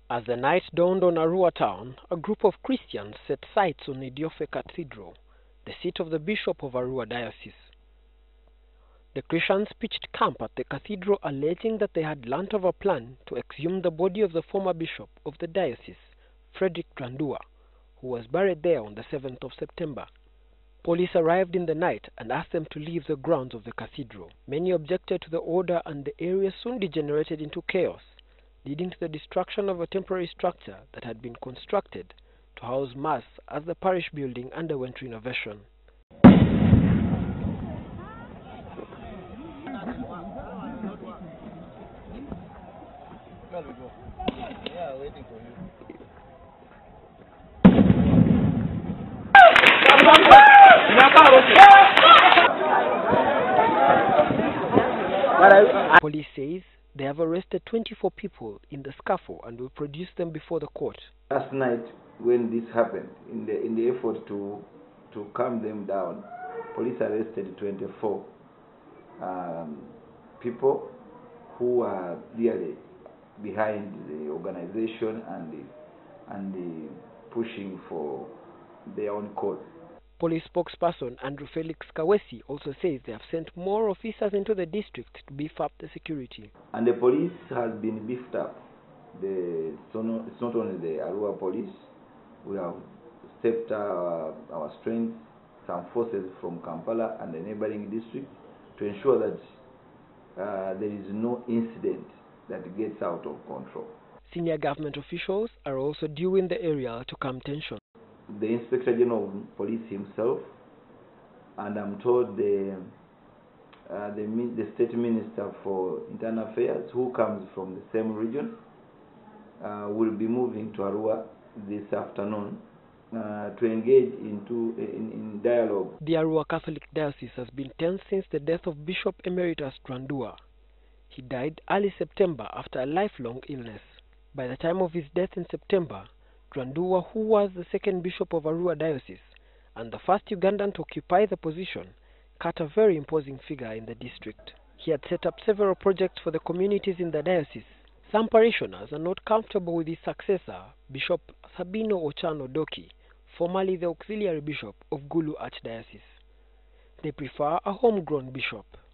As the night dawned on Arua town, a group of Christians set sights on Idiofe Cathedral, the seat of the Bishop of Arua Diocese. The Christians pitched camp at the cathedral, alleging that they had learnt of a plan to exhume the body of the former bishop of the diocese, Frederick Trandua, who was buried there on the 7th of September. Police arrived in the night and asked them to leave the grounds of the cathedral. Many objected to the order, and the area soon degenerated into chaos, leading to the destruction of a temporary structure that had been constructed to house Mass as the parish building underwent renovation. Yeah, waiting for you. Police says they have arrested 24 people in the scuffle and will produce them before the court. Last night, when this happened, in the effort to calm them down, police arrested 24 people who are really behind the organization and the pushing for their own cause. Police spokesperson Andrew Felix Kawesi also says they have sent more officers into the district to beef up the security. And the police has been beefed up. It's not only the Arua police. We have stepped our strength, some forces from Kampala and the neighboring districts, to ensure that there is no incident that gets out of control. Senior government officials are also due in the area to calm tension. The Inspector General of Police himself, and I'm told the State Minister for Internal Affairs, who comes from the same region, will be moving to Arua this afternoon to engage in dialogue. The Arua Catholic Diocese has been tense since the death of Bishop Emeritus Trandua. He died early September after a lifelong illness. By the time of his death in September, Trandua, who was the second bishop of Arua Diocese and the first Ugandan to occupy the position, cut a very imposing figure in the district. He had set up several projects for the communities in the diocese. Some parishioners are not comfortable with his successor, Bishop Sabino Ochano Doki, formerly the auxiliary bishop of Gulu Archdiocese. They prefer a homegrown bishop.